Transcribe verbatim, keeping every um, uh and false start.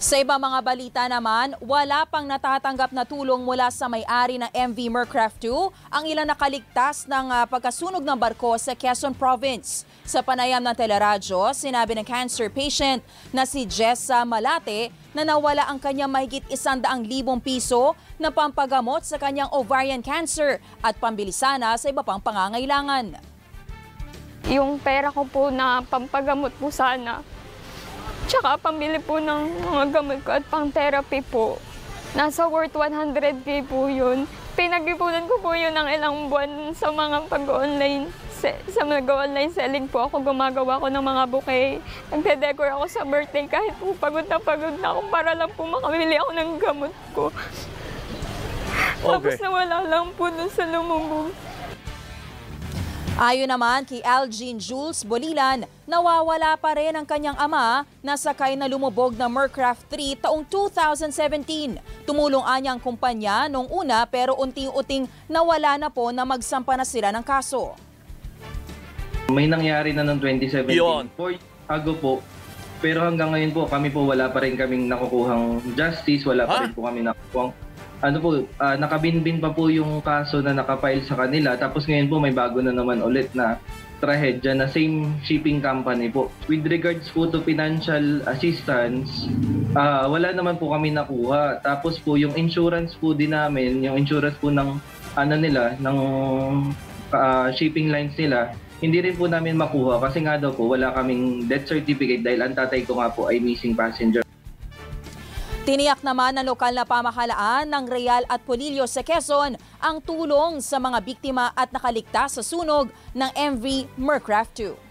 Sa ibang mga balita naman, wala pang natatanggap na tulong mula sa may-ari ng M V Mercraft two ang ilang nakaligtas ng uh, pagkasunog ng barko sa Quezon Province. Sa panayam ng teleradyo, sinabi ng cancer patient na si Jessa Malate na nawala ang kanyang mahigit isandaang libong piso na pampagamot sa kanyang ovarian cancer at pambili sana sa iba pang pangangailangan. Yung pera ko po na pampagamot po sana, tsaka pambili po ng mga gamot ko at pang-therapy po. Nasa worth one hundred K po yun. Pinag-ipunan ko po yun ng ilang buwan sa mga pag-online. Sa mag-online selling po ako, gumagawa ko ng mga bouquet. Nagde-decor ako sa birthday kahit po pagod na pagod na ako para lang po makabili ako ng gamot ko. Okay. Tapos nawala lang po dun sa lumubog. Ayon naman kay Algene Jules Bolilan, nawawala pa rin ang kanyang ama na sakay na lumubog na Mercraft three taong two thousand seventeen. Tumulong anya ang kumpanya noong una pero unting-uting nawala na po na magsampa na sila ng kaso. May nangyari na noong twenty seventeen, four years ago po, pero hanggang ngayon po kami po wala pa rin kaming nakukuhang justice, wala pa rin po kami nakukuhang ano po, uh, nakabinbin pa po yung kaso na nakapile sa kanila. Tapos ngayon po may bago na naman ulit na trahedya na same shipping company po. With regards po to financial assistance, uh, wala naman po kami nakuha. Tapos po yung insurance po din namin, yung insurance po ng ano nila, ng uh, shipping lines nila, hindi rin po namin makuha kasi nga daw po wala kaming death certificate dahil ang tatay ko nga po ay missing passenger. Tiniyak naman ng lokal na pamahalaan ng Real at Polillo sa Quezon ang tulong sa mga biktima at nakaligtas sa sunog ng M V Mercraft two.